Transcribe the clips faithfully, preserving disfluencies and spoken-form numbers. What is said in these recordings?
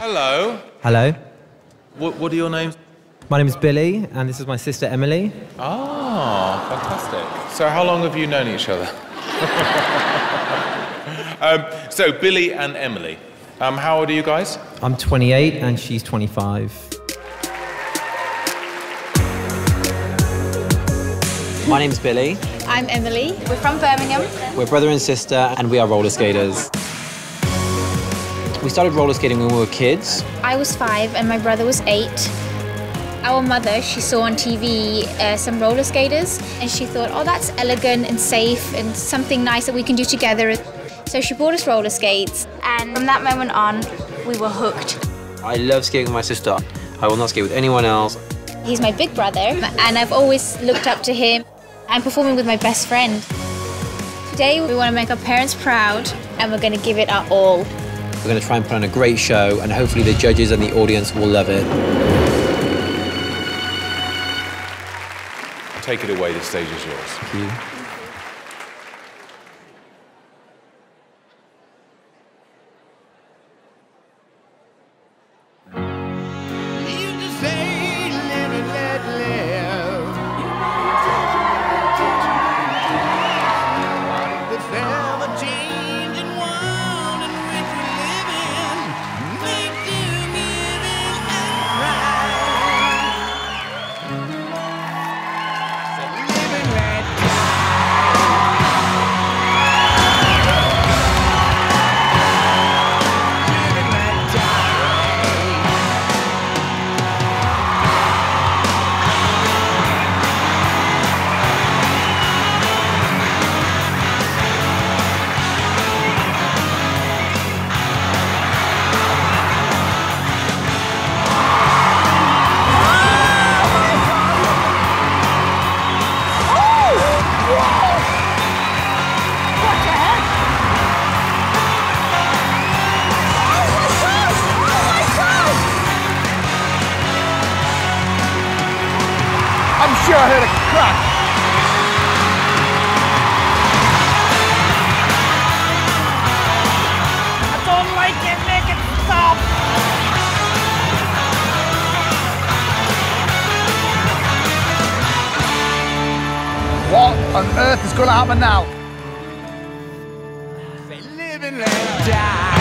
Hello. Hello. What, what are your names? My name is Billy, and this is my sister Emily. Ah, fantastic. So how long have you known each other? um, so, Billy and Emily. Um, how old are you guys? I'm twenty-eight, and she's twenty-five. My name's Billy. I'm Emily. We're from Birmingham. We're brother and sister, and we are roller skaters. We started roller skating when we were kids. I was five and my brother was eight. Our mother, she saw on T V uh, some roller skaters and she thought, oh, that's elegant and safe and something nice that we can do together. So she bought us roller skates, and from that moment on, we were hooked. I love skating with my sister. I will not skate with anyone else. He's my big brother, and I've always looked up to him. I'm performing with my best friend. Today, we want to make our parents proud, and we're going to give it our all. We're going to try and put on a great show, and hopefully the judges and the audience will love it. Take it away, the stage is yours. Thank you. I'm sure I heard a crack. I don't like it, make it stop. What on earth is going to happen now? Say live and let die.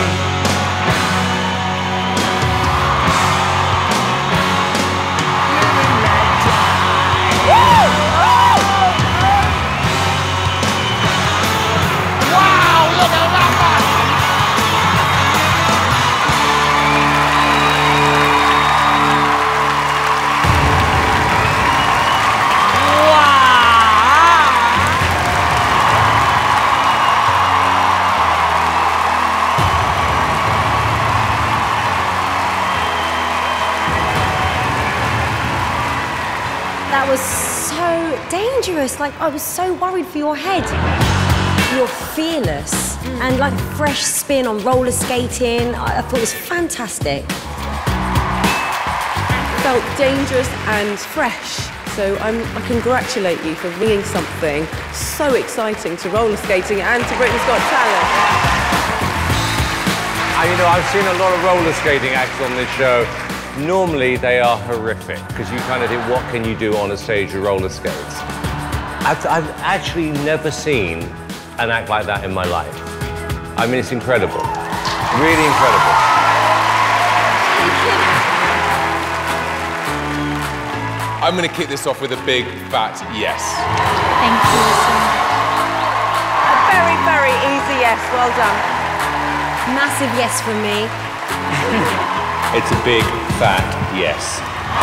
That was so dangerous. Like, I was so worried for your head. You're fearless mm. and like a fresh spin on roller skating. I, I thought it was fantastic. Felt dangerous and fresh. So I'm, I congratulate you for bringing something so exciting to roller skating and to Britain's Got Talent. And, you know, I've seen a lot of roller skating acts on this show. Normally, they are horrific, because you kind of think, what can you do on a stage with roller skates? I've, I've actually never seen an act like that in my life. I mean, it's incredible. Really incredible. I'm going to kick this off with a big, fat yes. Thank you so much. A very, very easy yes. Well done. Massive yes from me. It's a big, fat yes.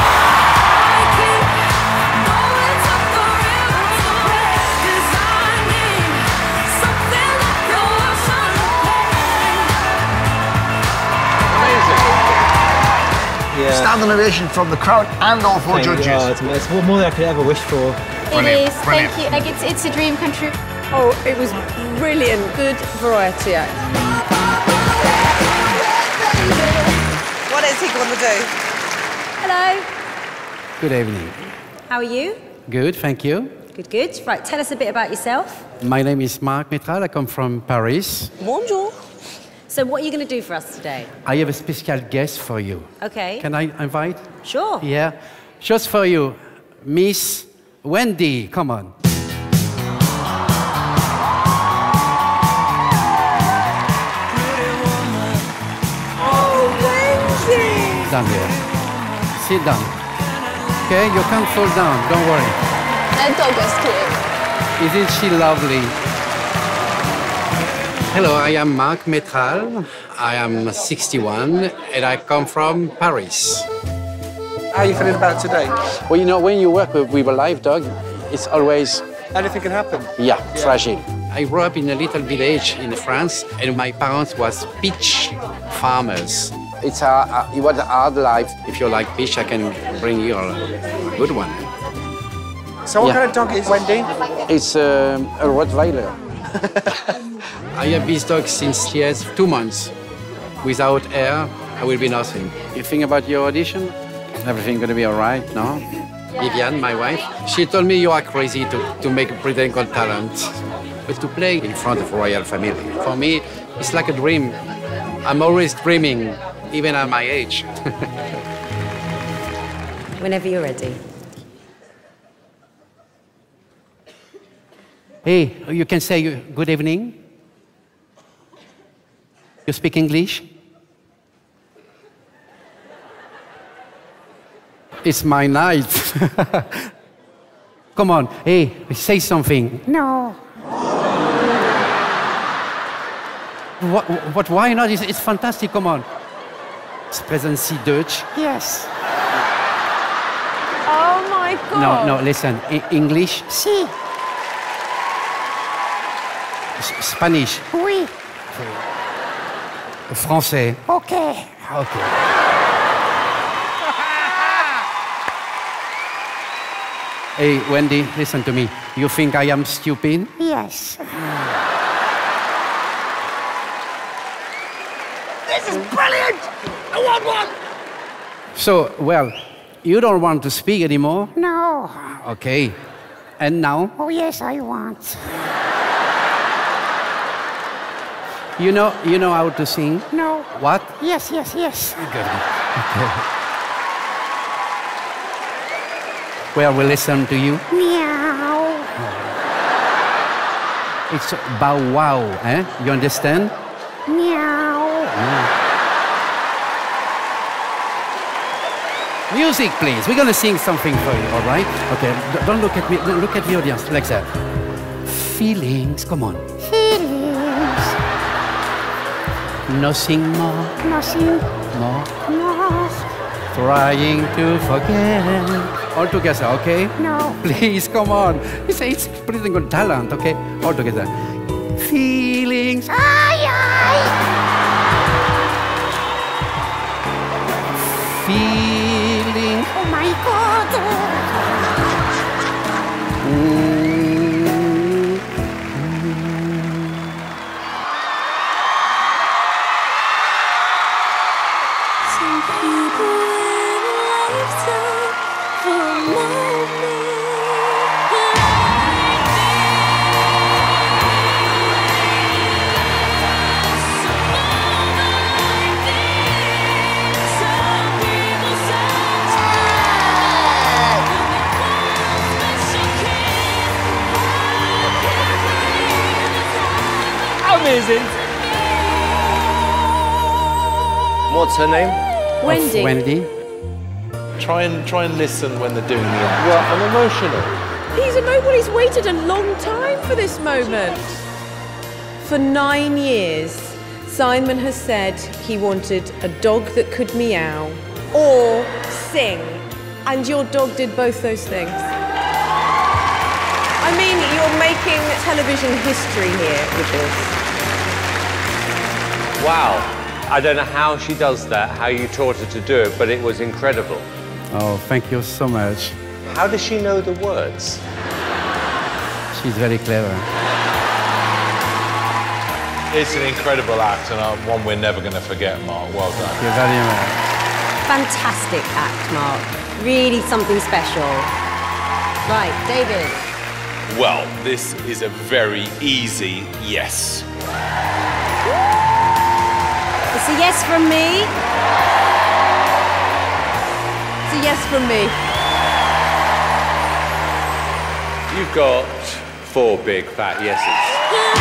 Yeah. Standing ovation from the crowd and all four Thank judges. you. Oh, it's, it's more than I could ever wish for. It is, thank you. Like, it's, it's a dream come true. Oh, it was brilliant. Good variety act. What is he going to do? Hello. Good evening. How are you? Good, thank you. Good, good. Right, tell us a bit about yourself. My name is Marc Métral. I come from Paris. Bonjour. So what are you going to do for us today? I have a special guest for you. Okay. Can I invite? Sure. Yeah. Just for you, Miss Wendy. Come on. Oh, Wendy! Down here. Sit down. Okay, you can't fall down. Don't worry. That dog was cute. Isn't she lovely? Hello, I am Marc Métral. I am sixty-one and I come from Paris. How are you feeling about today? Well, you know, when you work with, with a live dog, it's always... Anything can happen. Yeah, yeah, fragile. I grew up in a little village in France and my parents was peach farmers. It's a, a, it was a hard life. If you like peach, I can bring you a good one. So what Yeah. kind of dog is Wendy? It's um, a Rottweiler. I have this dog since she has two months. Without her, I will be nothing. You think about your audition? Everything gonna be all right, no? Viviane, my wife, she told me you are crazy to, to make Britain Got Talent. But to play in front of royal family, for me, it's like a dream. I'm always dreaming, even at my age. Whenever you're ready. Hey, you can say good evening. You speak English? It's my night. Come on, hey, say something. No. What, what, why not? It's, it's fantastic, come on. Sprechen Sie Deutsch? Yes. Oh my God. No, no, listen. I English? Sí. S Spanish? Oui. Français? Okay. Okay. Hey, Wendy, listen to me. You think I am stupid? Yes. This is brilliant! I want one! So, well, you don't want to speak anymore? No. Okay. And now? Oh, yes, I want. You know, you know how to sing? No. What? Yes, yes, yes. Good. Okay. Well, we listen to you. Meow. It's bow wow, eh? You understand? Meow. Music, please. We're gonna sing something for you, all right? Okay. D don't look at me. Don't look at the audience like that. Feelings. Come on. Feelings. Nothing more. Nothing More. more. Trying to forget. All together, okay? No. Please, come on. It's, it's pretty good talent, okay? All together. Feelings. Ay, ay. Feeling. Oh my God. Mm. Some people in a lifetime for a moment. Amazing! What's her name? Wendy. Of Wendy. Try and try and listen when they're doing the act. Well, I'm emotional. He's emotional. He's waited a long time for this moment. For nine years, Simon has said he wanted a dog that could meow or sing, and your dog did both those things. I mean, you're making television history here with this. Wow. I don't know how she does that, how you taught her to do it, but it was incredible. Oh, thank you so much. How does she know the words? She's very clever. It's an incredible act and uh, one we're never going to forget, Mark. Well done. Thank you very much. Fantastic act, Mark. Really something special. Right, David. Well, this is a very easy yes. It's a yes from me. It's a yes from me. You've got four big fat yeses.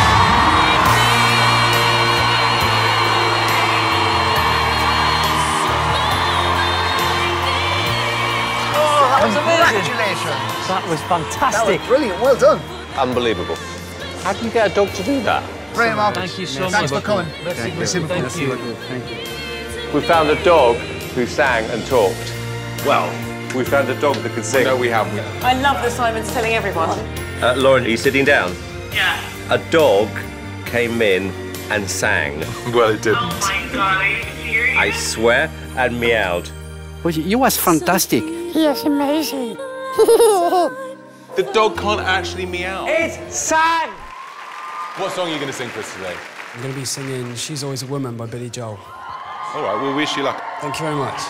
That was amazing. Congratulations. That was fantastic. That was brilliant. Well done. Unbelievable. How do you get a dog to do that? Brilliant, Mark. Thank you so Thanks much. for coming. Thank you. Thank you. Thank you. We found a dog who sang and talked. Well, we found a dog that could sing. No, we haven't. I love that Simon's telling everyone. Uh, Lauren, are you sitting down? Yeah. A dog came in and sang. Well, it didn't. Oh my God, are you serious? I swear, and meowed. Well, you was fantastic. He is amazing. The dog can't actually meow. It sang! What song are you going to sing for us today? I'm going to be singing She's Always a Woman by Billy Joel. All right, we'll wish you luck. Thank you very much.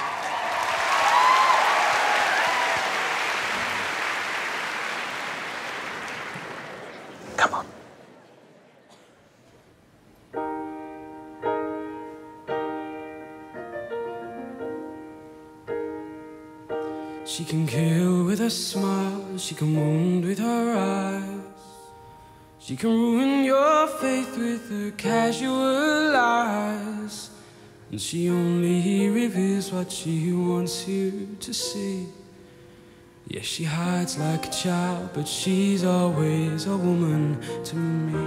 Come on. She can kill with a smile, she can wound with her eyes. She can ruin your faith with her casual lies. And she only reveals what she wants you to see. Yeah, she hides like a child, but she's always a woman to me.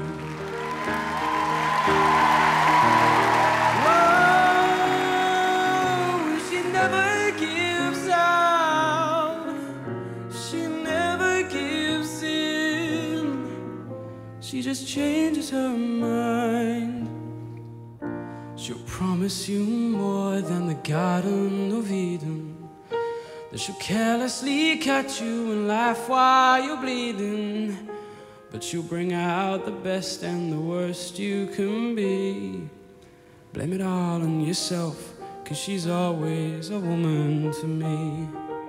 Whoa, she never gives out. She never gives in. She just changes her mind. She'll promise you more than the Garden of Eden. That she'll carelessly cut you and laugh while you're bleeding. But she'll bring out the best and the worst you can be. Blame it all on yourself, 'cause she's always a woman to me.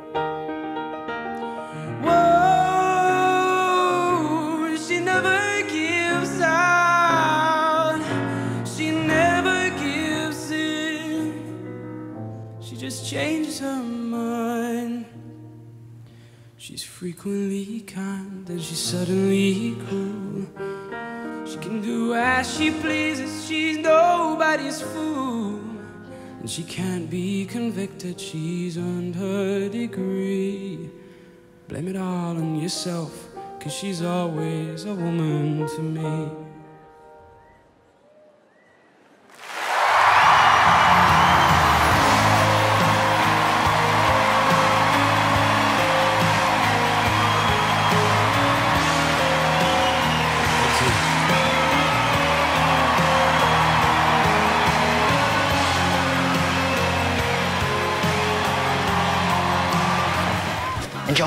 Whoa, she never gives out. She never gives in. She just changes her mind. She's frequently kind and she's suddenly cruel. She can do as she pleases, she's nobody's fool. And she can't be convicted, she's earned her degree. Blame it all on yourself, 'cause she's always a woman to me. Enjoy.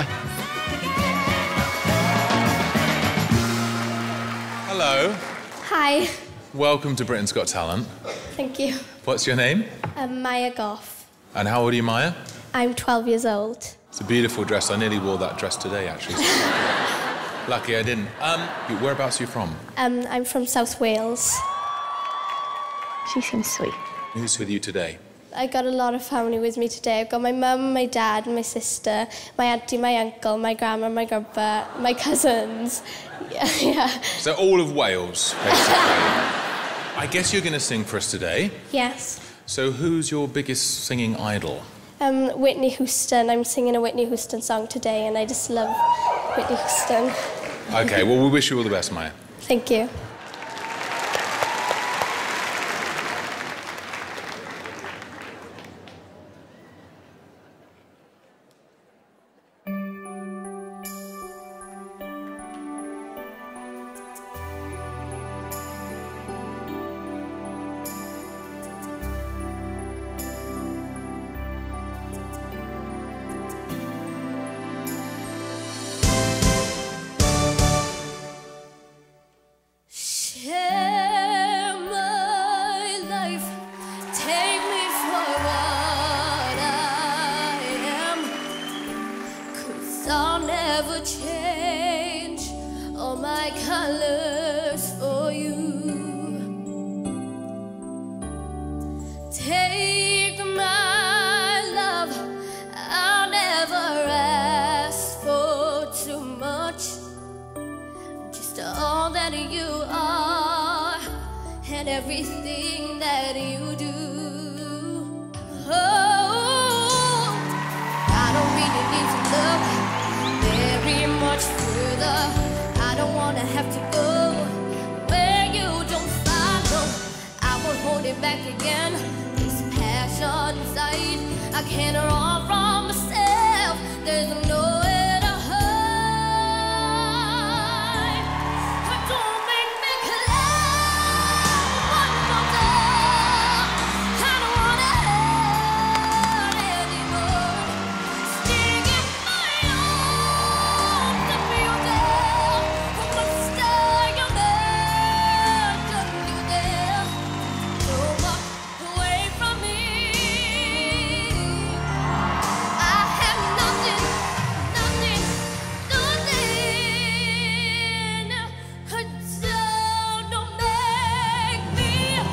Hello. Hi, Welcome to Britain's Got Talent. thank you. What's your name? I'm Maya Goff. And how old are you, Maya? I'm twelve years old. It's a beautiful dress. I nearly wore that dress today, actually. Lucky I didn't. Um, whereabouts are you from? Um, I'm from South Wales. She seems sweet. Who's with you today? I got a lot of family with me today. I've got my mum, my dad, my sister, my auntie, my uncle, my grandma, my grandpa, my cousins. Yeah, yeah. So all of Wales, basically. I guess you're going to sing for us today. Yes. So who's your biggest singing idol? Um, Whitney Houston. I'm singing a Whitney Houston song today, and I just love Whitney Houston. OK, well, we wish you all the best, Maya. Thank you. Share my life, take me for what I am, 'cause I'll never change all my colors for you. everything that you do. Oh, I don't really need to look very much further. I don't wanna have to go where you don't follow. I won't hold it back again. This passion inside, I can't run from myself. There's nowhere to hide. Don't make me collapse one more time. I don't wanna hurt anymore. Sting in my arms to feel there. From the start, you're there, don't you dare. Don't walk away from me. I have nothing, nothing, nothing. Don't make me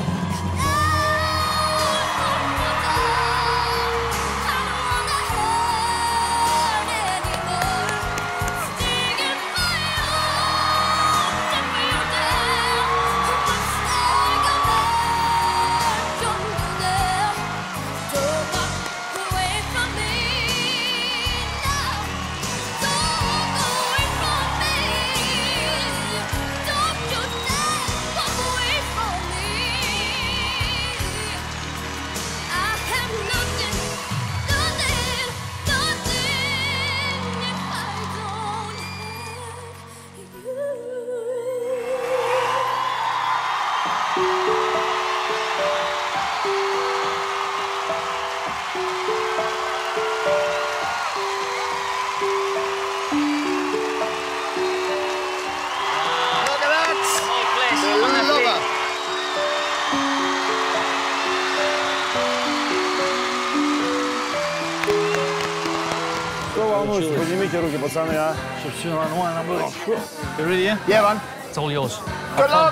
Поднимите руки, пацаны, а? Чтобы все нормально было. You ready, yeah? Yeah, man. It's all yours. Good luck.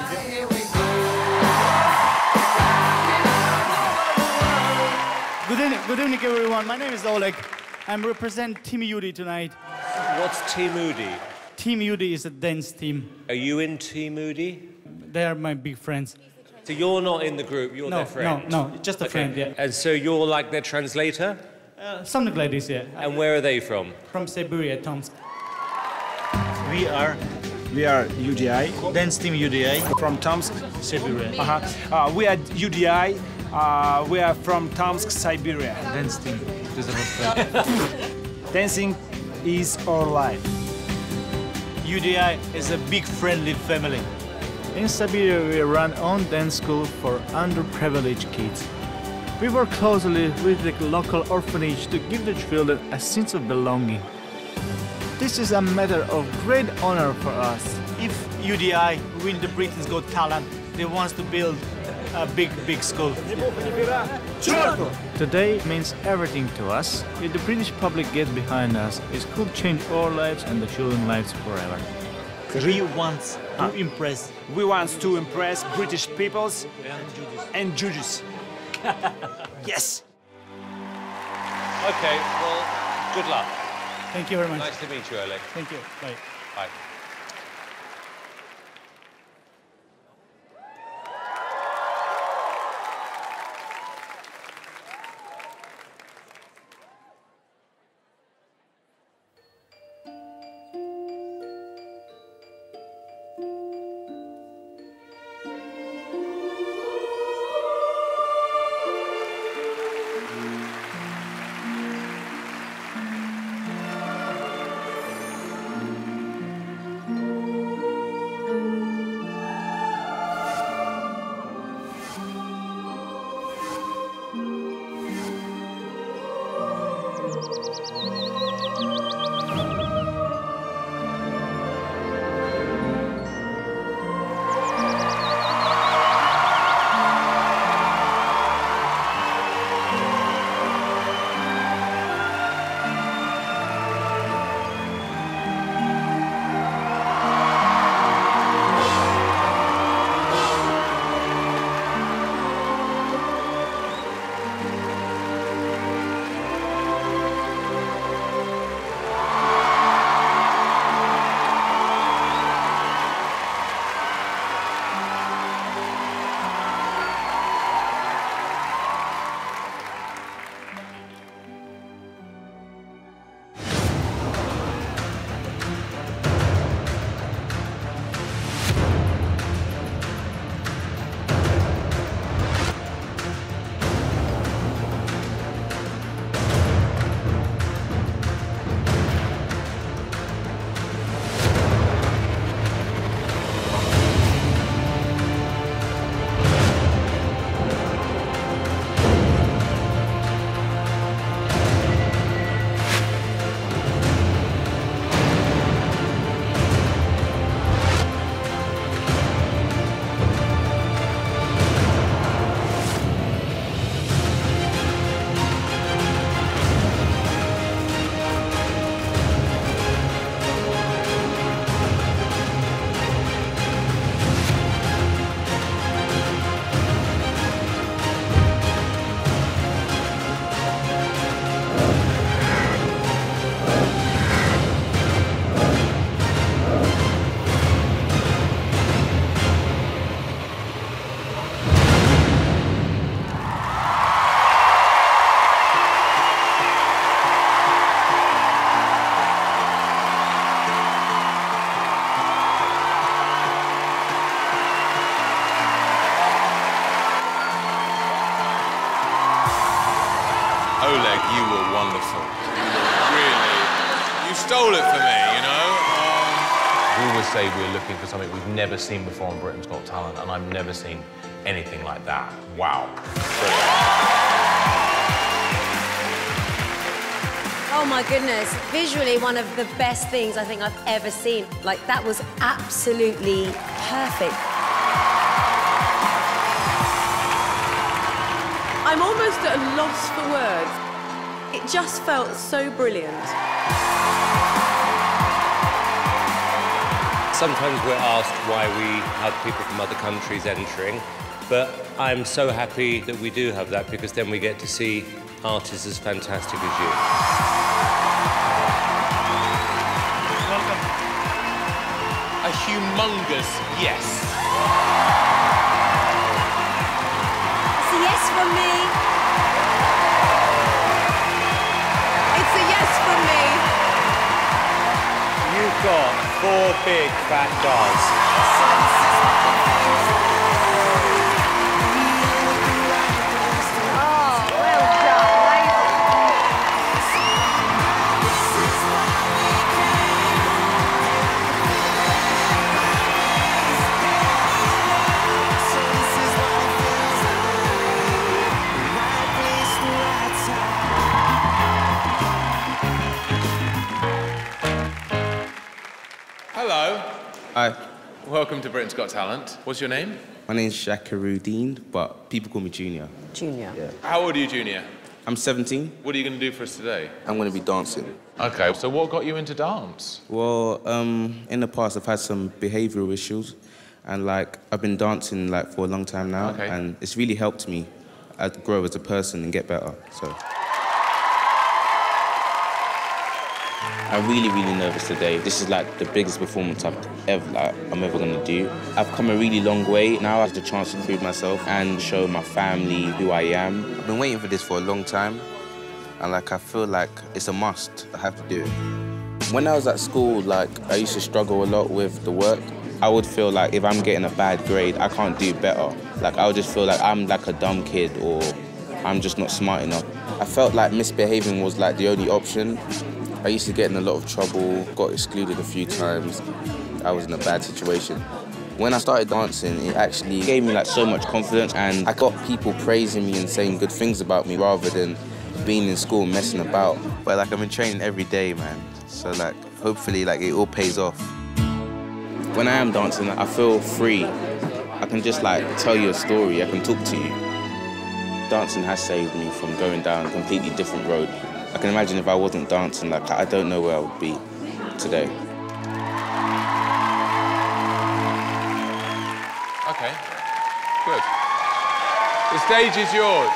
Good evening, good evening, everyone. My name is Oleg. I'm represent Team Yudi tonight. What's Team Udi? Team Yudi is a dance team. Are you in Team Udi? They are my big friends. So you're not in the group, you're No, their friend? no, no, just a friend, yeah. And so you're like their translator? Uh, something like this, yeah. And where are they from? From Siberia, Tomsk. We are we are U D I, dance team U D I from Tomsk, Siberia. Uh-huh. Uh, we are U D I. Uh, we are from Tomsk, Siberia. Dance team. Dancing is our life. U D I is a big friendly family. In Siberia, we run own dance school for underprivileged kids. We work closely with the local orphanage to give the children a sense of belonging. This is a matter of great honor for us. If U D I win the Britain's Got Talent, they want to build a big, big school. Today means everything to us. If the British public get behind us, it could change our lives and the children's lives forever. We want to impress. We want to impress British peoples and judges. Yes. Okay, well, good luck. Thank you very much. Nice to meet you, Oleg. Thank you. Bye. Bye. Oleg, you were wonderful. You were really... You stole it for me, you know? Um... We always say we're looking for something we've never seen before on Britain's Got Talent, and I've never seen anything like that. Wow. Oh my goodness, visually one of the best things I think I've ever seen. Like, that was absolutely perfect. I'm almost at a loss for words. It just felt so brilliant. Sometimes we're asked why we have people from other countries entering, but I'm so happy that we do have that, because then we get to see artists as fantastic as you. Welcome. A humongous yes. It's a yes from me. It's a yes from me. You've got four big fat guys. Hello. Hi. Welcome to Britain's Got Talent. What's your name? My name's Shakarudeen, but people call me Junior. Junior. Yeah. How old are you, Junior? I'm seventeen. What are you going to do for us today? I'm going to be dancing. OK, so what got you into dance? Well, um, in the past, I've had some behavioural issues, and like I've been dancing like for a long time now, Okay. and it's really helped me uh, grow as a person and get better. So. I'm really, really nervous today. This is like the biggest performance I've ever, like, I'm ever gonna do. I've come a really long way. Now I have the chance to prove myself and show my family who I am. I've been waiting for this for a long time, and like I feel like it's a must. I have to do it. When I was at school, like I used to struggle a lot with the work. I would feel like if I'm getting a bad grade, I can't do better. Like I would just feel like I'm like a dumb kid, or I'm just not smart enough. I felt like misbehaving was like the only option. I used to get in a lot of trouble, got excluded a few times. I was in a bad situation. When I started dancing, it actually gave me like so much confidence, and I got people praising me and saying good things about me rather than being in school messing about. But like I've been training every day, man. So like hopefully like it all pays off. When I am dancing, I feel free. I can just like tell you a story, I can talk to you. Dancing has saved me from going down a completely different road. I can imagine if I wasn't dancing, like, I don't know where I would be today. OK, good. The stage is yours.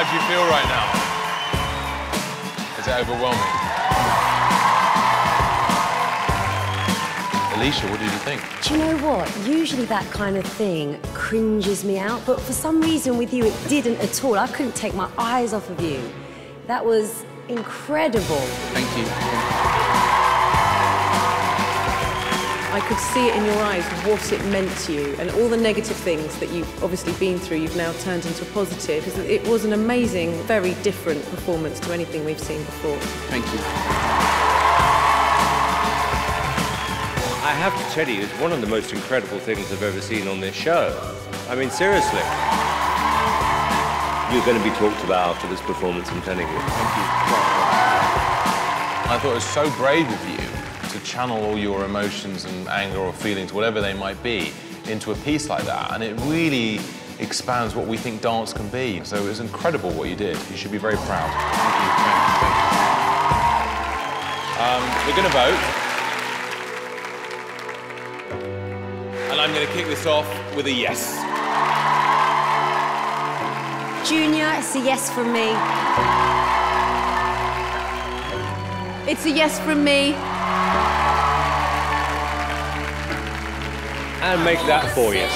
do you feel right now? Is it overwhelming? Alicia, what did you think? Do you know what? Usually that kind of thing cringes me out, but for some reason with you it didn't at all. I couldn't take my eyes off of you. That was incredible. Thank you. I could see it in your eyes what it meant to you, and all the negative things that you've obviously been through, you've now turned into a positive. It was an amazing, very different performance to anything we've seen before. Thank you. I have to tell you, it's one of the most incredible things I've ever seen on this show. I mean, seriously. You're going to be talked about after this performance, I'm telling you. Thank you. I thought it was so brave of you to channel all your emotions and anger or feelings, whatever they might be, into a piece like that. And it really expands what we think dance can be. So it was incredible what you did. You should be very proud. Thank you. Thank you. Um, we're going to vote. And I'm going to kick this off with a yes. Junior, it's a yes from me. It's a yes from me. And make that four yeses.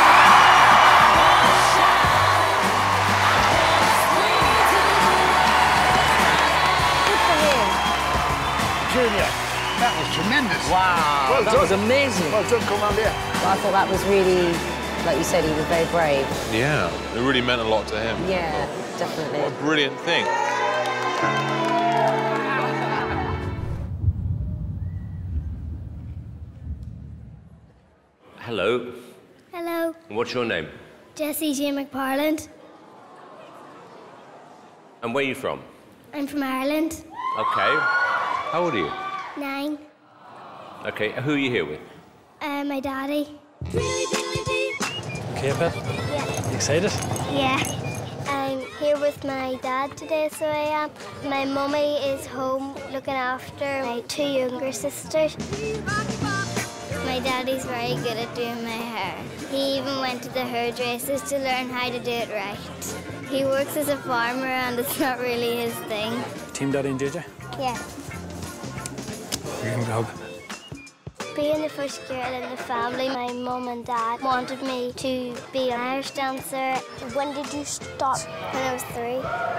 Good for him. Junior, that was tremendous. Wow, Well that done. was amazing. Well done, Commander. Well, I thought that was really, like you said, he was very brave. Yeah, it really meant a lot to him. Yeah, definitely. What a brilliant thing. Hello. Hello, What's your name? Jessie J. McParland. And where are you from? I'm from Ireland. Okay. How old are you? Nine. Okay, who are you here with? Uh, my daddy. Okay, a bit? Yeah. Excited? Yeah. I'm here with my dad today, so I am. My mummy is home looking after my two younger sisters. My daddy's very good at doing my hair. He even went to the hairdressers to learn how to do it right. He works as a farmer and it's not really his thing. Team Daddy and J J? Yeah. Give me a hug. Being the first girl in the family, my mum and dad wanted me to be an Irish dancer. When did you start? When I was three.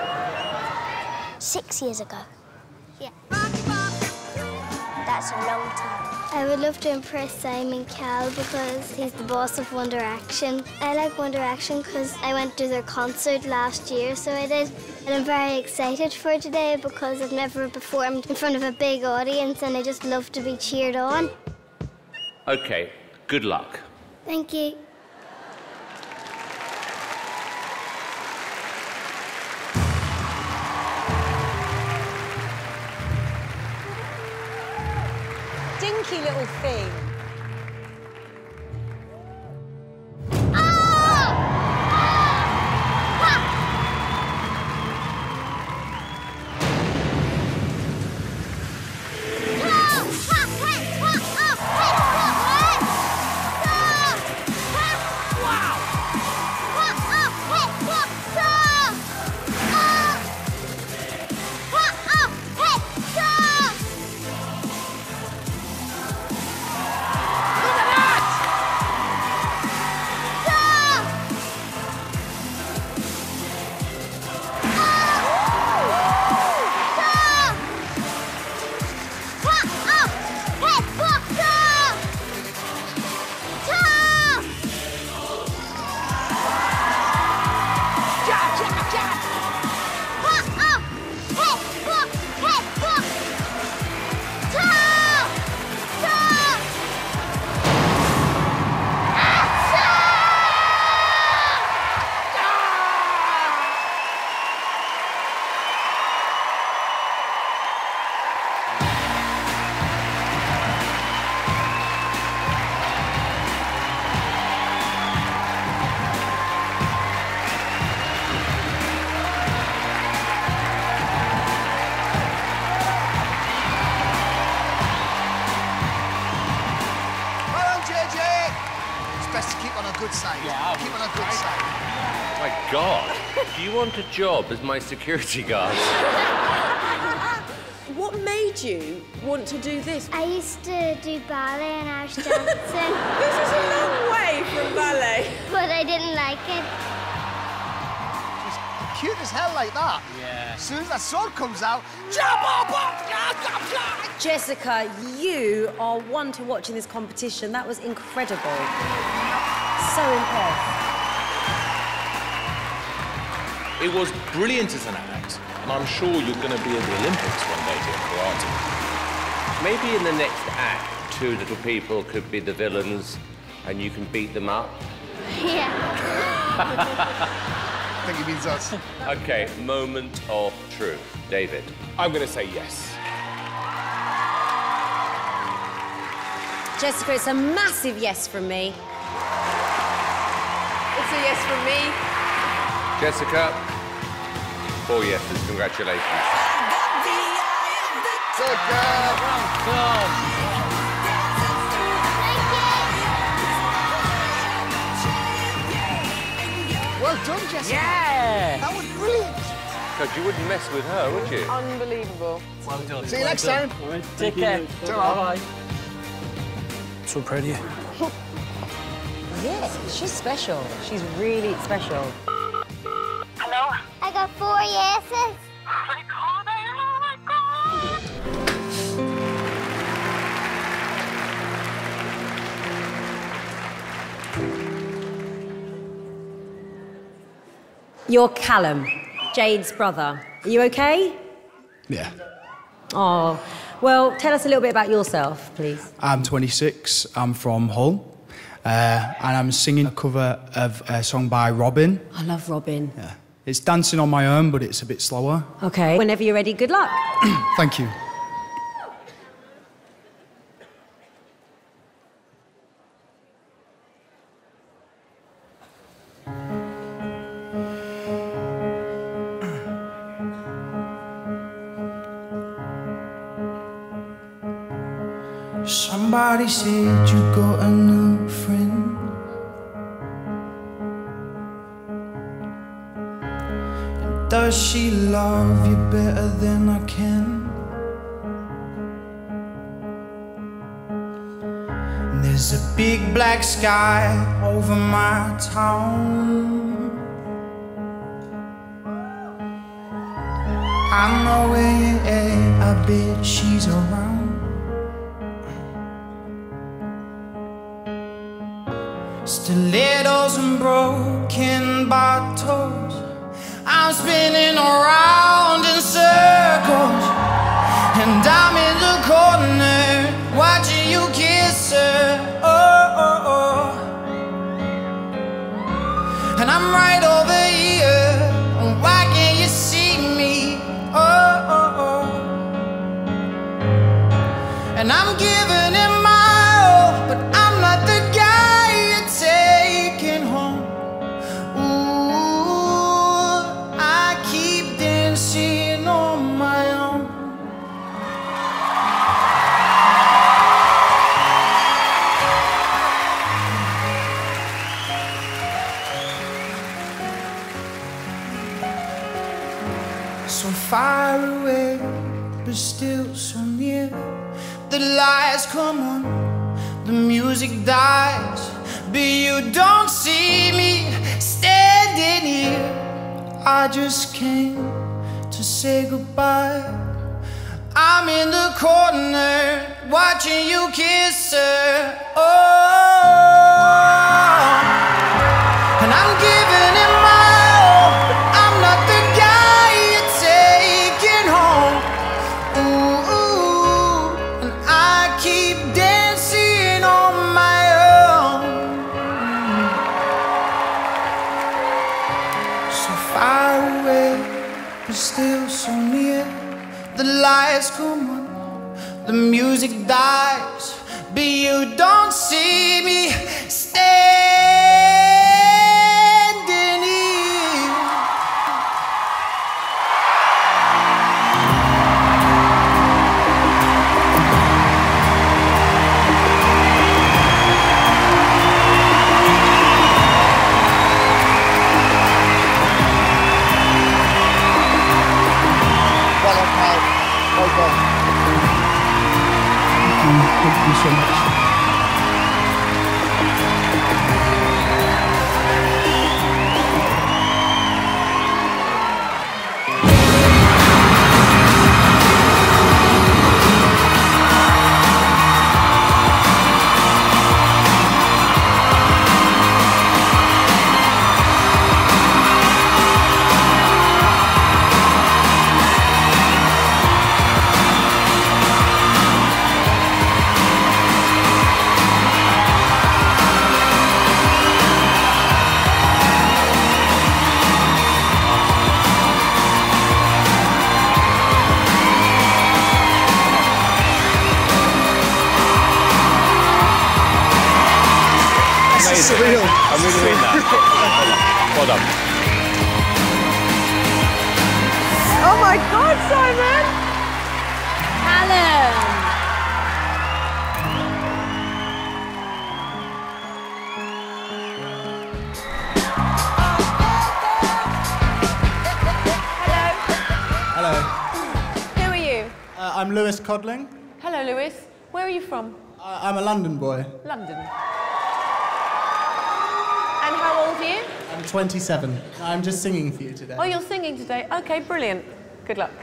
Six years ago. Yeah. That's a long time. I would love to impress Simon Cowell because he's the boss of One Direction. I like One Direction because I went to their concert last year, so I did. And I'm very excited for today because I've never performed in front of a big audience and I just love to be cheered on. Okay, good luck. Thank you. Dinky little thing. best to keep on a good side. Yeah, keep on a good side. My God, do you want a job as my security guard? What made you want to do this? I used to do ballet and Irish dancing. This is a long way from ballet. But I didn't like it. She's cute as hell like that. Yeah. As soon as that sword comes out, jump up, up, Jessica, you are one to watch in this competition. That was incredible. So impressed. It was brilliant as an act, and I'm sure you're going to be at the Olympics one day doing karate. Maybe in the next act, two little people could be the villains and you can beat them up. Yeah. I think he means us. OK, moment of truth. David. I'm going to say yes. Jessica, it's a massive yes from me. It's a yes from me. Jessica, four yeses, congratulations. Good girl. Well done, Jessica. Yeah. That was brilliant. God, you wouldn't mess with her, would you? Unbelievable. Well done. See you next time. Take care. Bye-bye. So proud of you. Yes, she's special. She's really special. Hello? I got four yeses. Oh my God, oh my God. You're Callum, Jade's brother. Are you okay? Yeah. Oh, well, tell us a little bit about yourself, please. I'm twenty-six, I'm from Hull, uh, and I'm singing a cover of a song by Robin. I love Robin. Yeah. It's dancing on my own, but it's a bit slower. Okay, whenever you're ready, good luck. Thank you. Somebody said you got a new friend. And does she love you better than I can? And there's a big black sky over my town. I know where you at, I bet she's around. Stilettos and broken bottles, I'm spinning around in circles, and I'm in the corner watching you kiss her. Oh, oh, oh. And I'm right over here, why can't you see me? Oh, oh, oh. And I'm giving it my all, but I'm not the guy taking home. Ooh, I keep dancing on my own. So far away, but still so near. The lights come on, the music dies, but you don't see me standing here. I just came to say goodbye. I'm in the corner watching you kiss her. Oh, and I'm giving it my all, but I'm not the guy you're taking home. Ooh, ooh, and I keep dancing on my own. So far away, but still so near. The lights come on, the music dies, but you don't see me standing here. This is amazing. surreal. I'm really doing that. Well done. Oh my God, Simon! Callum! Hello. Who are you? Uh, I'm Lewis Codling. Hello, Lewis. Where are you from? Uh, I'm a London boy. London. And how old are you? I'm twenty-seven. I'm just singing for you today. Oh, you're singing today? Okay, brilliant. Good luck.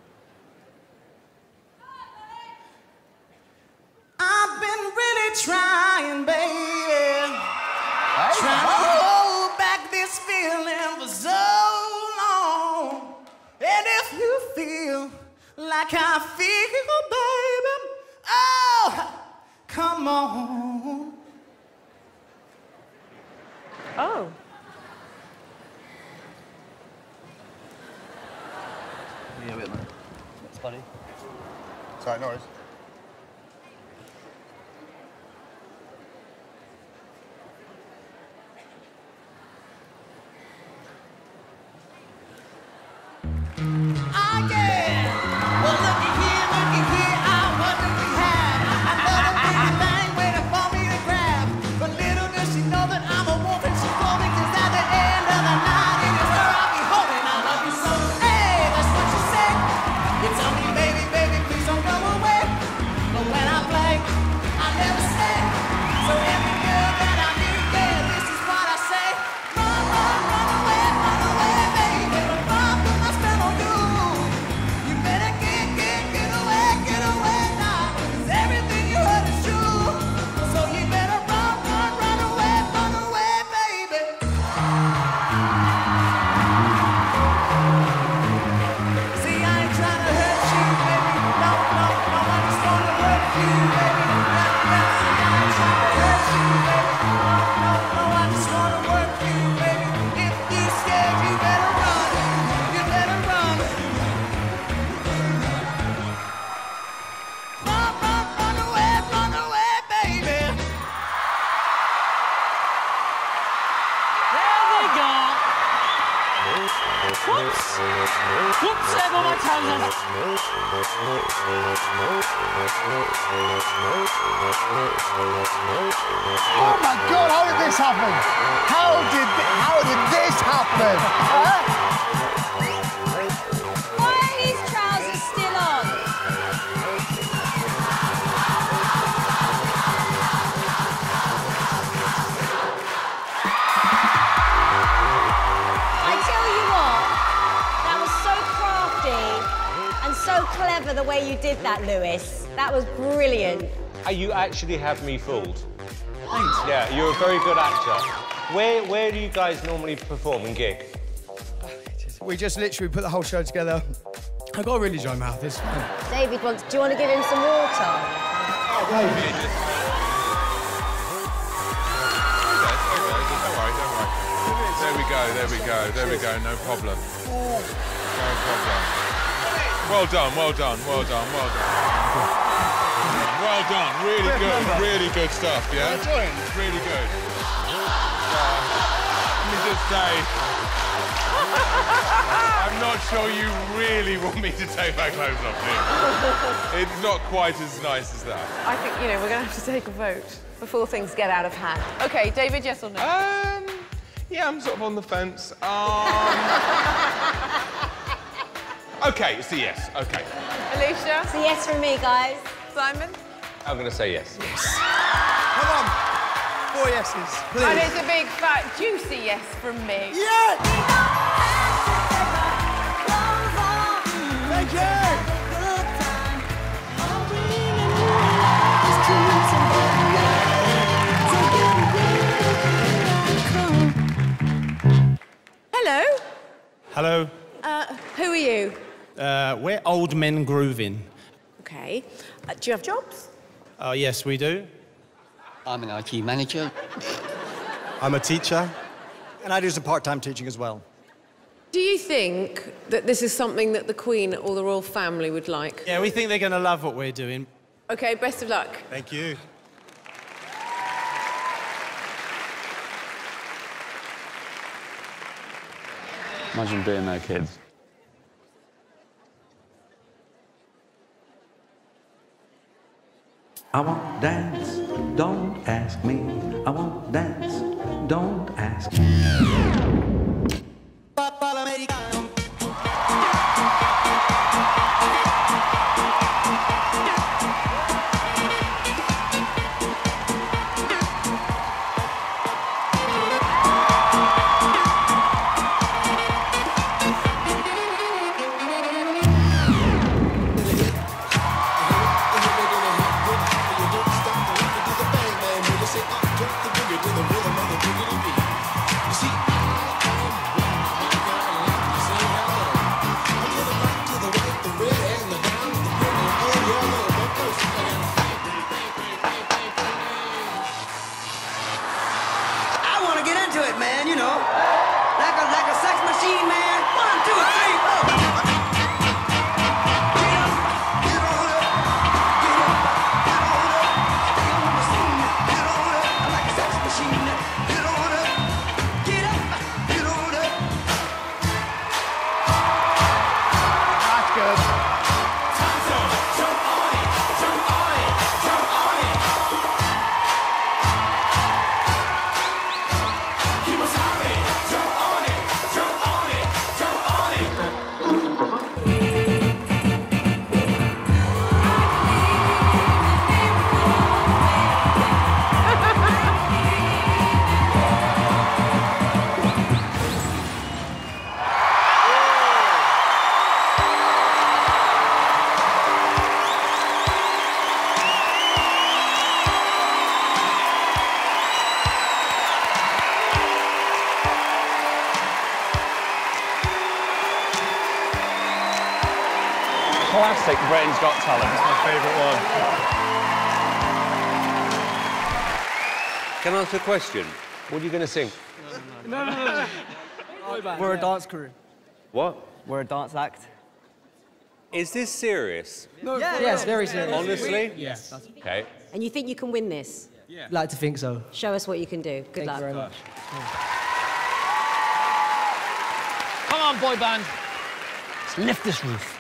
I've been really trying, baby. Trying to hold back this feeling for so long. And if you feel like I feel, baby, oh, come on. Oh. Yeah, wait a minute. What's funny? Sorry, Norris. Ah, yeah. Well, looky here, looky here. I wonder we have another pretty thing waiting for me to grab. But little does she know that I'm a wolf and she's rolling. 'Cause at the end of the night, it is her I'll be holding. I love you so. Hey, that's what you say. You tell me, baby, baby, please don't go away. But when I play, I never stay. So every girl that I meet, yeah, this is what I say. Run, run, run away, run away, baby. Run from my spell on you. You better get, get, get away, get away now. 'Cause everything you heard is true. So you better run, run, run away, run away, baby. See, I ain't trying to hurt you, baby. No, no, no, I just wanna work you, baby. No, no, see, I ain't trying to hurt you, baby. No, no, no, I just wanna work you, baby. If you're scared, you better run. You better run. Run, run, run away, run away, baby. There they go. Whoops. Whoops, there go my trousers. Oh my God, how did this happen? How did, thi- how did this happen? Huh? Why are his trousers still on? I tell you what, that was so crafty and so clever the way you did that, Lewis. That was brilliant. Uh, You actually have me fooled. Thanks. Yeah, you're a very good actor. Where, where do you guys normally perform and gig? We just literally put the whole show together. I got a really dry mouth. It's fine. David wants, do you want to give him some water? There we go, there we go, there we go, no problem. No problem. Well done, well done, well done, well done. Well done, really good, really good stuff, yeah? Really good. Uh, let me just say, I'm not sure you really want me to take my clothes off, do you? It's not quite as nice as that. I think, you know, we're going to have to take a vote before things get out of hand. OK, David, yes or no? Um, yeah, I'm sort of on the fence. Um... OK, it's a yes, OK. Alicia? It's a yes from me, guys. Simon? I'm going to say yes. Come on. Four yeses, please. And it's a big, fat, juicy yes from me. Yes! Thank you! Hello. Hello. Uh, who are you? Uh, we're old men grooving. OK. Uh, do you have jobs? Oh, yes, we do. I'm an I T manager. I'm a teacher. And I do some part-time teaching as well. Do you think that this is something that the Queen or the royal family would like? Yeah, we think they're going to love what we're doing. OK, best of luck. Thank you. Imagine being their kids. I won't dance, don't ask me. I won't dance, don't ask me. Classic Britain's Got Talent. It's my favourite one. Can I ask a question? What are you going to sing? No, no, no. no. We're a dance crew. What? We're a dance act. Is this serious? No, yeah, yes, very serious. Honestly? Yes. Okay. And you think you can win this? Yeah. Like to think so. Show us what you can do. Good Thank luck. you very much. Come on, boy band. Let's lift this roof.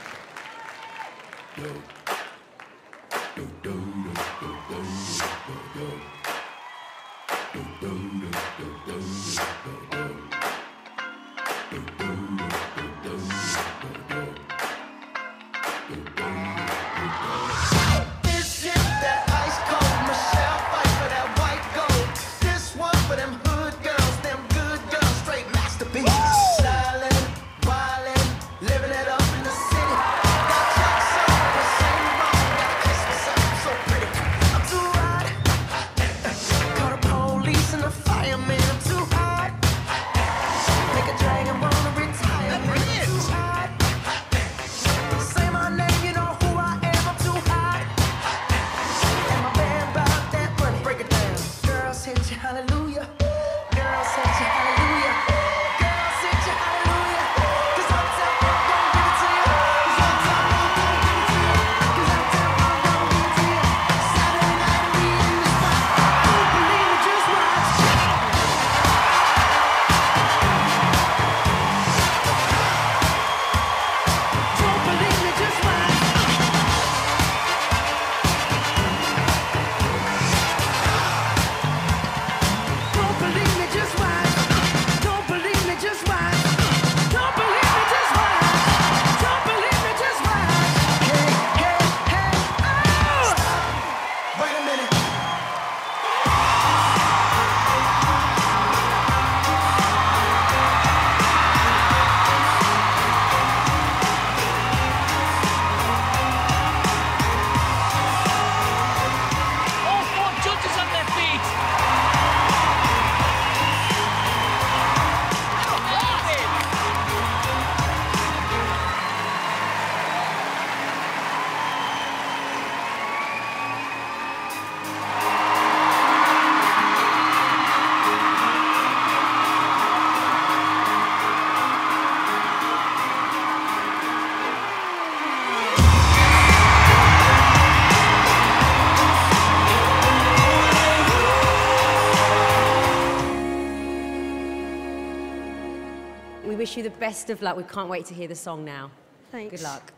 wish you the best of luck. We can't wait to hear the song now. Thanks. Good luck.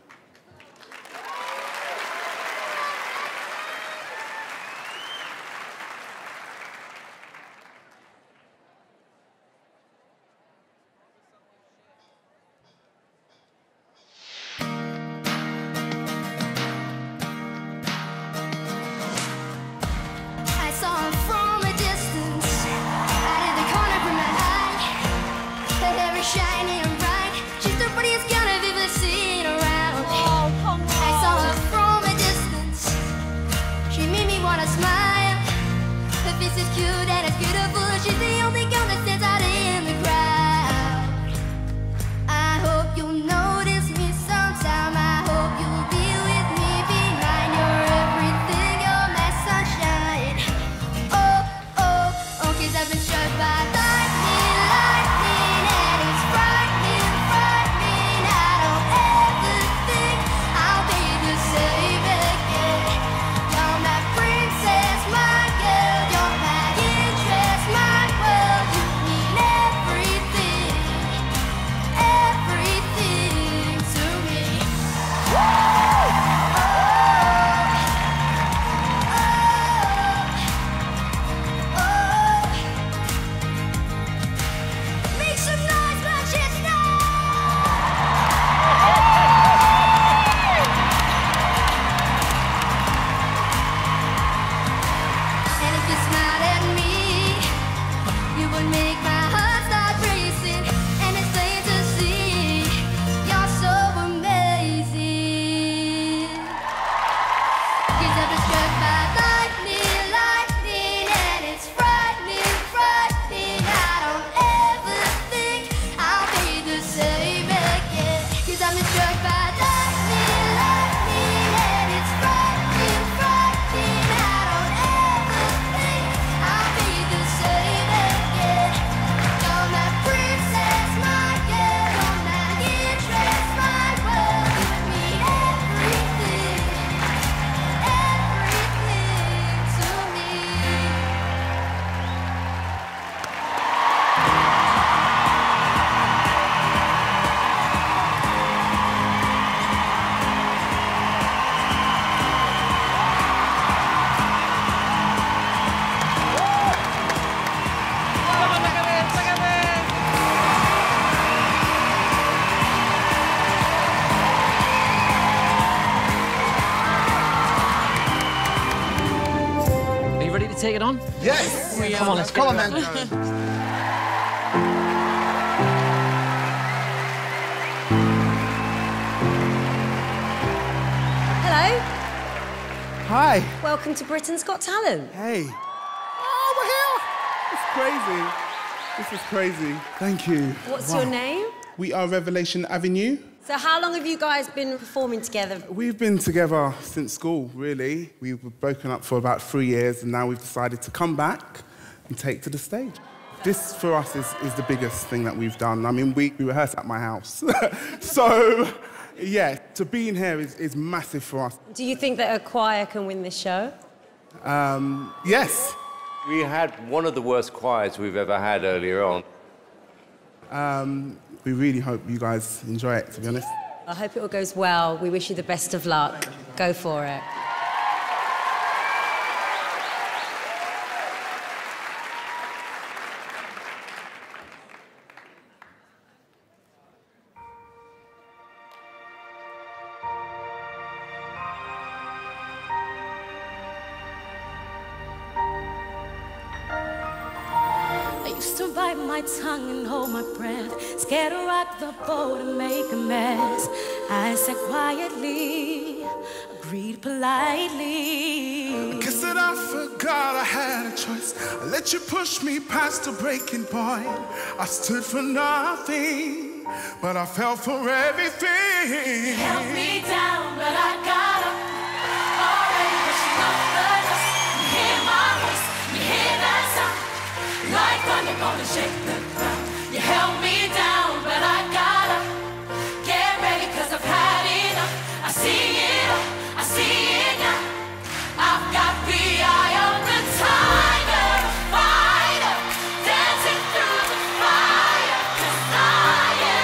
I saw her from a distance, out of the corner of my eye. Her hair is shiny and bright. She's the prettiest girl I've ever seen around. I saw her from a distance. She made me wanna smile. Her face is cute and it's beautiful. She's the only girl that stands out in the crowd. I hope you'll notice me sometime. I hope you'll be with me, be mine. You're everything, you're my sunshine. Oh, oh, oh, 'cause I've been struck by lightning, lightning, and it's frightening, frightening. I don't ever think I'll be the same again. You're my princess, my girl, you're my interest, my world. You mean everything, everything to me. Make some noise, Manchester! And if you smiled at me, you would make my heart start racing. And it's plain to see, you're so amazing. 'Cause I've been struck by lightning, lightning, and it's frightening, frightening. I don't ever think I'll be the same again. 'Cause I've been struck by lightning, lightning, and it's frightening, frightening. I don't ever think I'll be the same again. You're my princess, my girl, you're my interest, my world. You mean everything, everything to me. Are you ready to take it on? Yes! Come on, let's Come get on, it man. Hello. Hi. Welcome to Britain's Got Talent. Hey. Oh, we're here! It's crazy. This is crazy. Thank you. What's Wow. your name? We are Revelation Avenue. So how long have you guys been performing together? We've been together since school, really. We were broken up for about three years, and now we've decided to come back and take to the stage. This, for us, is, is the biggest thing that we've done. I mean, we, we rehearse at my house. So, yeah, to be in here is, is massive for us. Do you think that a choir can win this show? Um, yes. We had one of the worst choirs we've ever had earlier on. Um, we really hope you guys enjoy it, to be honest. I hope it all goes well. We wish you the best of luck. Go for it. I used to bite my tongue and hold my breath, scared to rock the boat and make a mess. I said quietly, agreed politely. Guess that I forgot I had a choice. I let you push me past the breaking point. I stood for nothing, but I fell for everything. Held me down, but I got up. Already pushing up the dust. You hear my voice, you hear that sound. Like thunder gonna shake the ground. You held me down, but I got up. Get ready, cause I've had enough. I see it all, I see it now. I've got the eye of the tiger, a fighter, dancing through the fire. 'Cause I am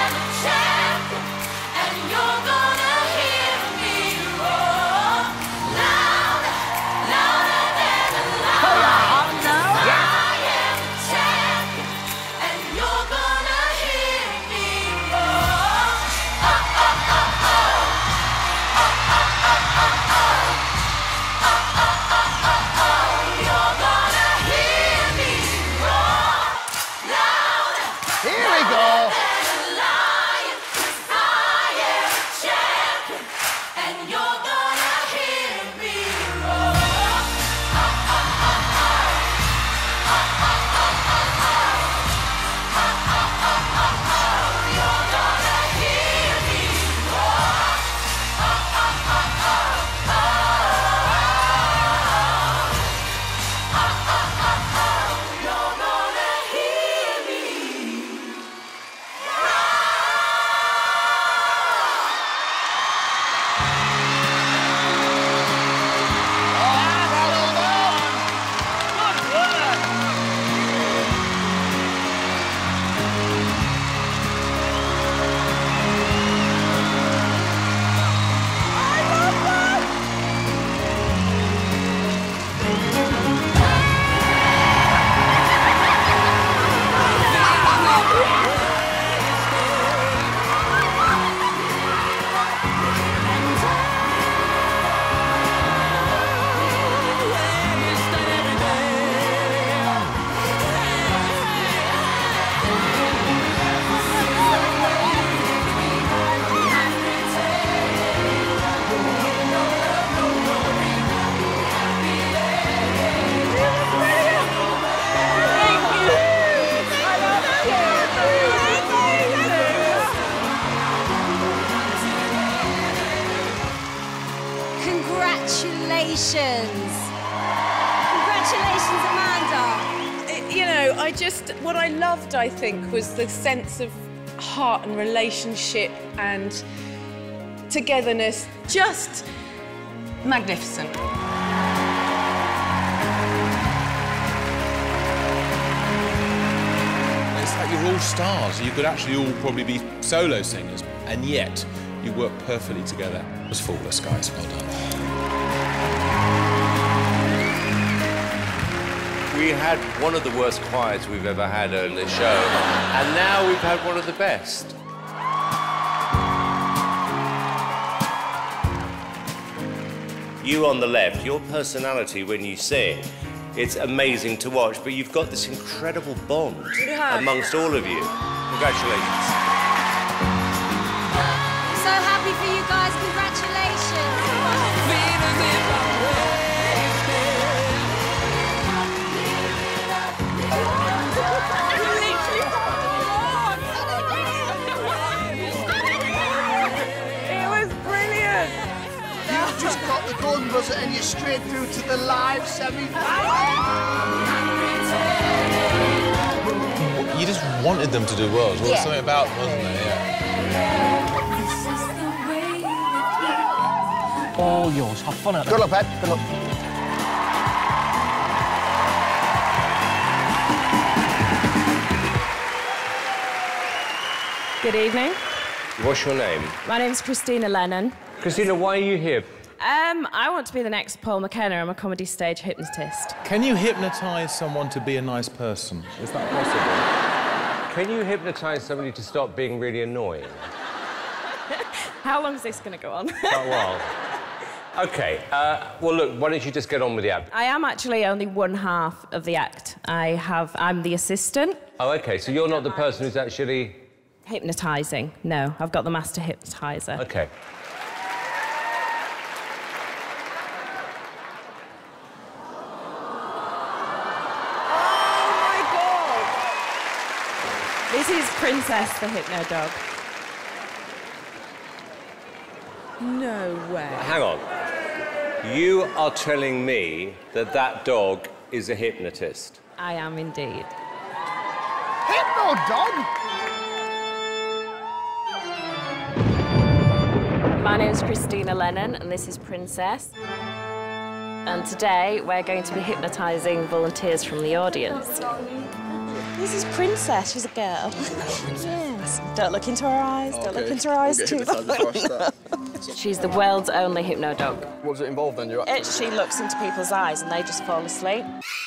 I just, what I loved, I think, was the sense of heart and relationship and togetherness. Just magnificent. It's like you're all stars. You could actually all probably be solo singers, and yet you work perfectly together. It was flawless, guys. Well done. We had one of the worst choirs we've ever had on the show, and now we've had one of the best. You on the left, your personality when you sing, it's amazing to watch, but you've got this incredible bond Yeah. amongst all of you. Congratulations. I'm so happy for you guys. Congratulations. It was brilliant. You've just got the golden buzzer and you're straight through to the live semi-final. You just wanted them to do well. There was Yeah. something about, wasn't there? Yeah. All yours. Have fun at it. Good luck, Ed. Good luck. Good evening. What's your name? My name's Christina Lennon. Christina, why are you here? Um, I want to be the next Paul McKenna. I'm a comedy stage hypnotist. Can you hypnotise someone to be a nice person? Is that possible? Can you hypnotise somebody to stop being really annoying? How long is this going to go on? Quite a while. OK, uh, well, look, why don't you just get on with the act? I am actually only one half of the act. I have... I'm the assistant. Oh, OK, so you're not the person who's actually... Hypnotising. No, I've got the master hypnotiser. OK. This is Princess the Hypno Dog. No way. Hang on. You are telling me that that dog is a hypnotist? I am indeed. Hypno dog? My name's Christina Lennon, and this is Princess. And today, we're going to be hypnotising volunteers from the audience. This is Princess. She's a girl. Yes. Don't look into her eyes. Don't look into her eyes too long. She's the world's only hypno dog. What does it involve then? You It, she looks into people's eyes and they just fall asleep.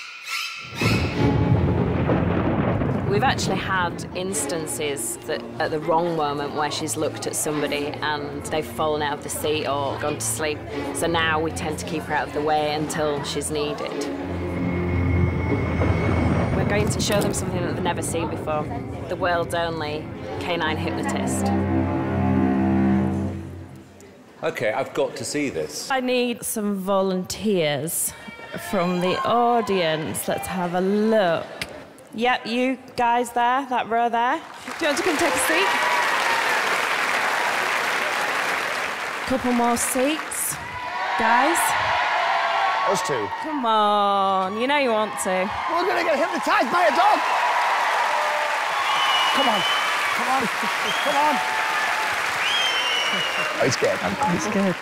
We've actually had instances that at the wrong moment where she's looked at somebody and they've fallen out of the seat or gone to sleep. So now we tend to keep her out of the way until she's needed. We're going to show them something that they've never seen before. The world's only canine hypnotist. OK, I've got to see this. I need some volunteers from the audience. Let's have a look. Yep, you guys there, that row there. Do you want to come take a seat? Couple more seats. Guys? Us two. Come on, you know you want to. We're gonna get hypnotised by a dog. Come on. Come on. Come on. Oh, it's good. It's good.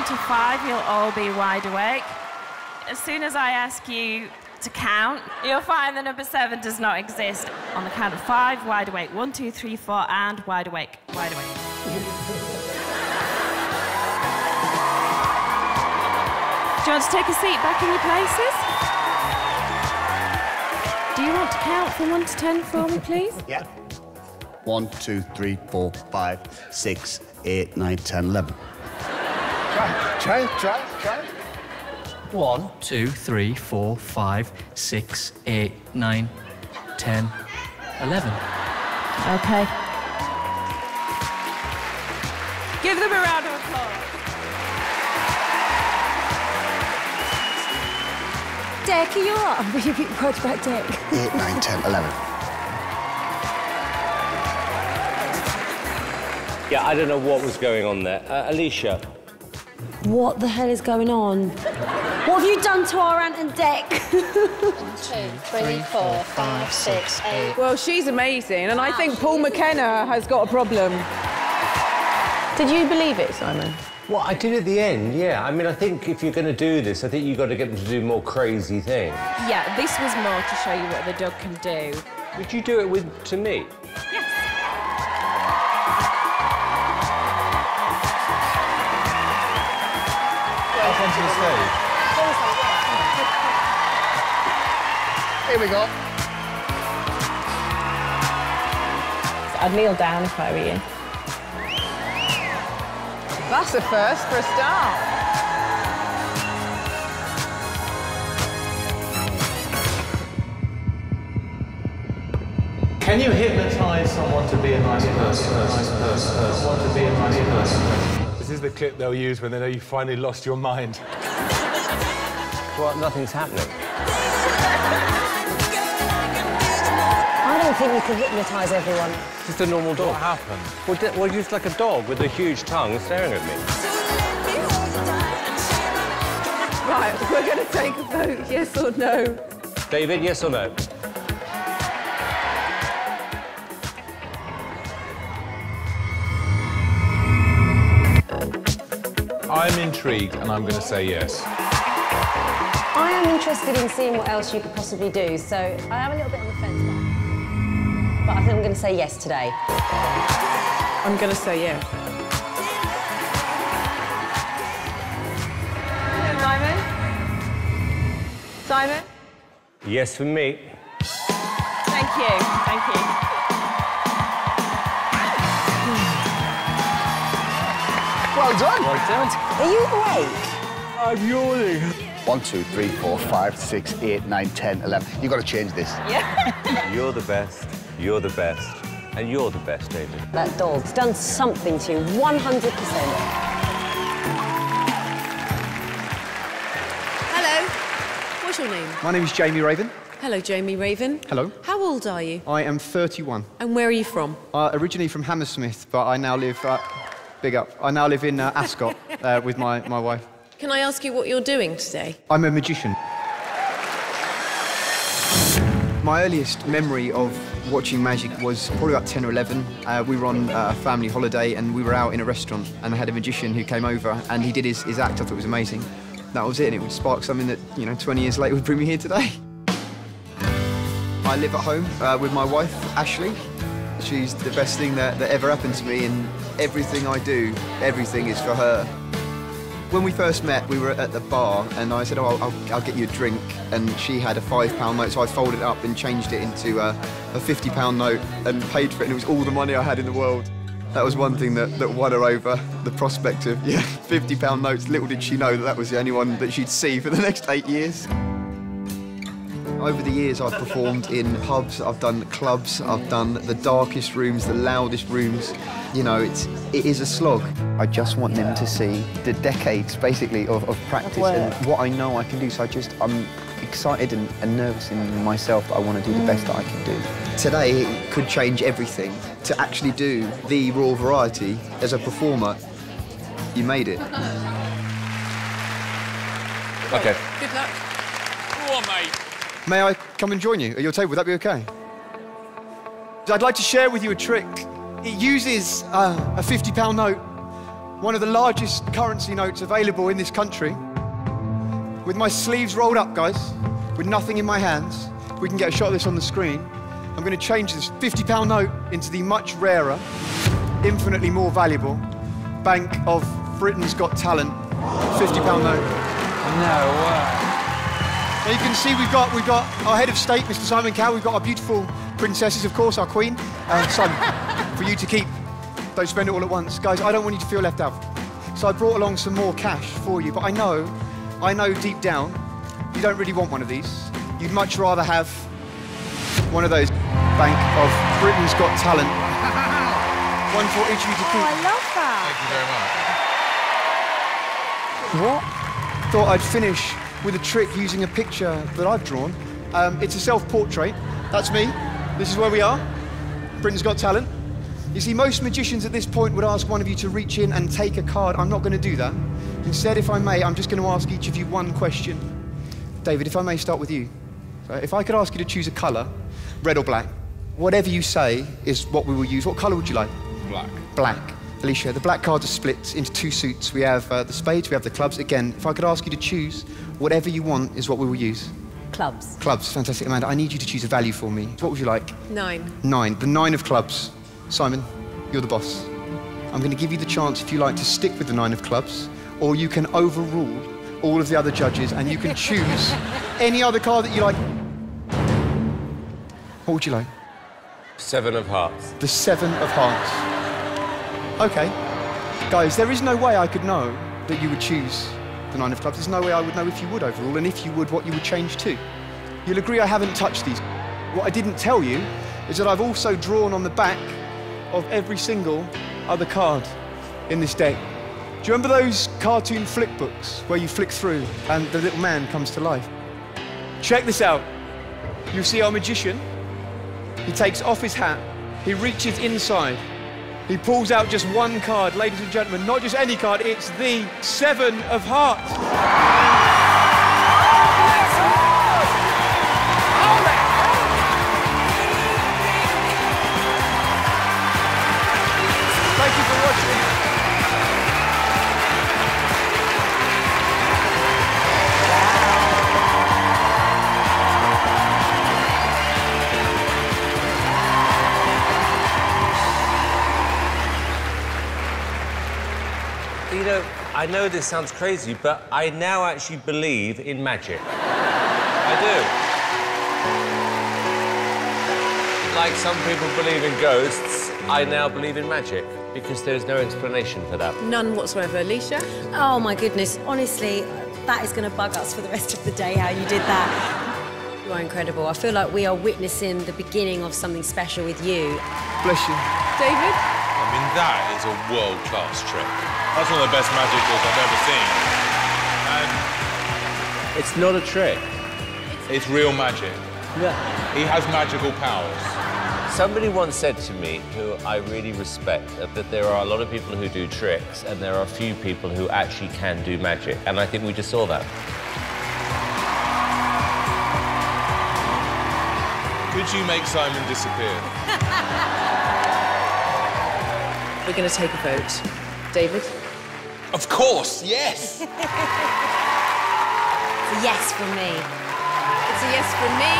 to five, you'll all be wide awake. As soon as I ask you to count, you'll find the number seven does not exist. On the count of five, wide awake. One, two, three, four, and wide awake. Wide awake. Do you want to take a seat back in your places? Do you want to count from one to ten for me, please? Yeah. One, two, three, four, five, six, eight, nine, ten, eleven. Try, try, try, try. One, two, three, four, five, six, eight, nine, ten, eleven. Okay. Give them a round of applause. Deck, are you up? I'm really big quite back deck. Eight, nine, ten, eleven. Yeah, I don't know what was going on there. Uh, Alicia. What the hell is going on? What have you done to our Ant and Deck? One, two, three, four, five, six, eight. Well, she's amazing, and I think Paul McKenna has got a problem. Did you believe it, Simon? Well, I did at the end, yeah. I mean, I think if you're going to do this, I think you've got to get them to do more crazy things. Yeah, this was more to show you what the dog can do. Would you do it with to me? Yes. Up onto the stage. Here we go. I'd kneel down if I were you. That's a first for a start. Can you hypnotise someone to be a nice person? A nice person. Someone to be a nice person. This is the clip they'll use when they know you finally lost your mind. Well, nothing's happening. I don't think you can hypnotise everyone. Just a normal dog. What happened? Well, di- well, just like a dog with a huge tongue staring at me. Right, we're going to take a vote, yes or no. David, yes or no? I'm intrigued, and I'm going to say yes. I am interested in seeing what else you could possibly do, so I am a little bit on the fence, but, but I think I'm going to say yes today. I'm going to say yes. Simon? Simon? Yes for me. Thank you, thank you. Well done. Well done. Are you awake? I'm yawning. One, two, three, four, five, six, eight, nine, ten, eleven. You've got to change this. Yeah. You're the best, you're the best, and you're the best, David. That dog's done something to you, one hundred percent. Hello. What's your name? My name is Jamie Raven. Hello, Jamie Raven. Hello. How old are you? I am thirty-one. And where are you from? Uh, originally from Hammersmith, but I now live... Uh, big up. I now live in uh, Ascot uh, with my, my wife. Can I ask you what you're doing today? I'm a magician. My earliest memory of watching magic was probably about ten or eleven. Uh, we were on uh, a family holiday and we were out in a restaurant and I had a magician who came over and he did his, his act. I thought it was amazing. That was it, and it would spark something that, you know, twenty years later would bring me here today. I live at home uh, with my wife, Ashley. She's the best thing that, that ever happened to me, and everything I do, everything is for her. When we first met, we were at the bar, and I said, oh, I'll, I'll, I'll get you a drink, and she had a five pound note, so I folded it up and changed it into a, a fifty pound note and paid for it, and it was all the money I had in the world. That was one thing that, that won her over, the prospect of, yeah, fifty pound notes. Little did she know that that was the only one that she'd see for the next eight years. Over the years, I've performed in pubs, I've done clubs, I've done the darkest rooms, the loudest rooms. You know, it's, it is a slog. I just want them to see the decades, basically, of, of practice and what I know I can do. So I just, I'm excited and, and nervous in myself that I want to do the best that I can do. Today, it could change everything. To actually do the Raw Variety as a performer, you made it. Okay. Good luck. Go on, mate. May I come and join you at your table? Would that be okay? I'd like to share with you a trick. It uses uh, a fifty pound note one of the largest currency notes available in this country. With my sleeves rolled up, guys, with nothing in my hands. We can get a shot of this on the screen. I'm going to change this fifty pound note into the much rarer, infinitely more valuable Bank of Britain's Got Talent fifty pound note. No way. Now you can see we've got, we've got our head of state, Mister Simon Cowell. We've got our beautiful princesses, of course, our queen. Uh, Simon, for you to keep. Don't spend it all at once. Guys, I don't want you to feel left out. So I brought along some more cash for you, but I know, I know deep down, you don't really want one of these. You'd much rather have one of those Bank of Britain's Got Talent. One for each of you to keep. Oh, I love that. Thank you very much. What? Thought I'd finish with a trick using a picture that I've drawn. Um, it's a self-portrait. That's me. This is where we are. Britain's Got Talent. You see, most magicians at this point would ask one of you to reach in and take a card. I'm not going to do that. Instead, if I may, I'm just going to ask each of you one question. David, if I may start with you. So if I could ask you to choose a colour, red or black, whatever you say is what we will use. What colour would you like? Black. Black. Alicia, the black cards are split into two suits. We have uh, the spades, we have the clubs. Again, if I could ask you to choose, whatever you want is what we will use. Clubs. Clubs, fantastic. Amanda, I need you to choose a value for me. What would you like? Nine. Nine. The nine of clubs. Simon, you're the boss. I'm going to give you the chance, if you like, to stick with the nine of clubs, or you can overrule all of the other judges and you can choose any other card that you like. What would you like? Seven of hearts. The seven of hearts. Okay. Guys, there is no way I could know that you would choose the nine of clubs. There's no way I would know if you would overrule, and if you would, what you would change to. You'll agree I haven't touched these. What I didn't tell you is that I've also drawn on the back of every single other card in this deck. Do you remember those cartoon flick books where you flick through and the little man comes to life? Check this out. You see our magician. He takes off his hat. He reaches inside. He pulls out just one card, ladies and gentlemen. Not just any card, it's the seven of hearts. Thank you for watching. You know, I know this sounds crazy, but I now actually believe in magic. I do. Like some people believe in ghosts, I now believe in magic, because there's no explanation for that. None whatsoever. Alicia? Oh, my goodness. Honestly, that is going to bug us for the rest of the day, how you did that. You are incredible. I feel like we are witnessing the beginning of something special with you. Bless you. David? I mean, that is a world-class trick. That's one of the best magic tricks I've ever seen. And it's not a trick. It's real magic. Yeah. He has magical powers. Somebody once said to me, who I really respect, that there are a lot of people who do tricks and there are a few people who actually can do magic. And I think we just saw that. Could you make Simon disappear? We're going to take a vote. David? Of course, yes! It's a yes from me. It's a yes from me.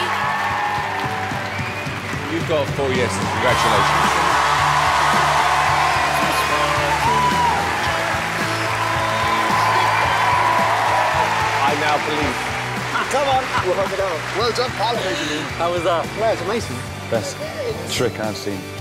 You've got four yeses. Congratulations. I now believe. Come on, we'll work it out. Well done, pal. How was that? Well, it's amazing. Best trick I've seen.